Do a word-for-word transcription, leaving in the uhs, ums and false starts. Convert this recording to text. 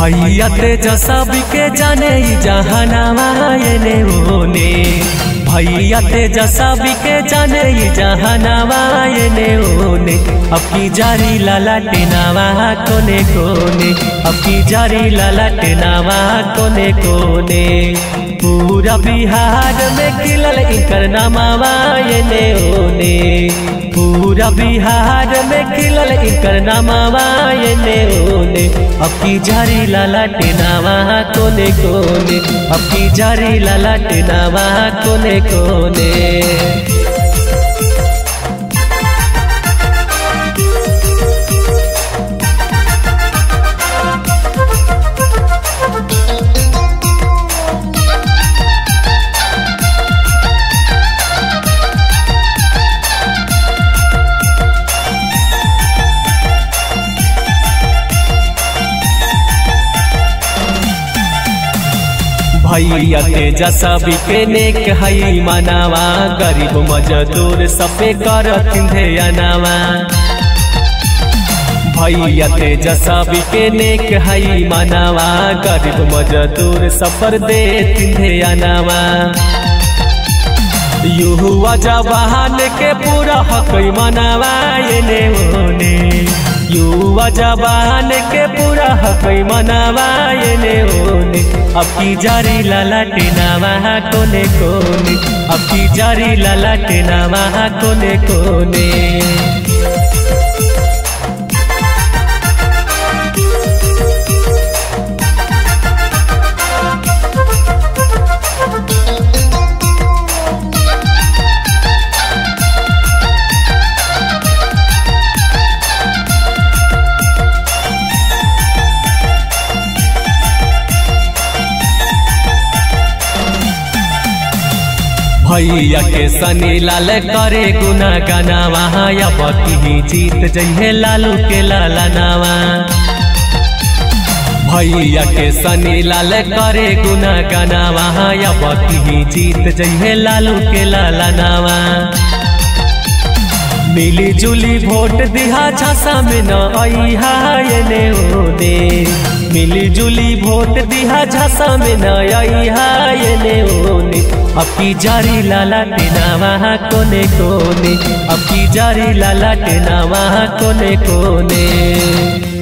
भैया तेजसा बिके जाने जहानावा एने ओने भैया तेजसा बिके जाने जहानावा एने ओने अब की जारी लाला टेनावा कोने कोने अब की जारी लाला टेनावा कोने कोने पूरा बिहार में खिलल इनकर नामावा एने ओने पूरा बिहार में खिलल इनकर नामावा एने ओने अब की जारी लाला टेनावा कोने कोने अब की जारी लाला टेनावा कोने कोने। भैया तेजसा बिके नेक हई मनावा गरीब मजदूर सबे करथिन ध्यानवा भैया तेजसा बिके नेक हई मनावा गरीब मजदूर सफर देथिन ध्यानवा युवा जवान के पूरा हक मनावा एने ओने युवा जवान के पूरा हक मनावा एने ओने अब की जारी लाला टेनावा कोने कोने अब की जारी लाला टेनावा कोने कोने। भैया के सनी लाल करे गुना गाना वहाँ या बकी जीत जइहे लालू के लाला नावा भैया के सनी लाल करे गुना गाना वहाँ या बकी जीत जइहे लालू के लाला नावा मिली जुली वोट दिहा झांसा में न अइहा एने ओने मिली जुली वोट दिहा झांसा में न अइहा एने ओने अब की जारी लाला टेनावा कोने कोने अब की जारी लाला टेनावा कोने कोने।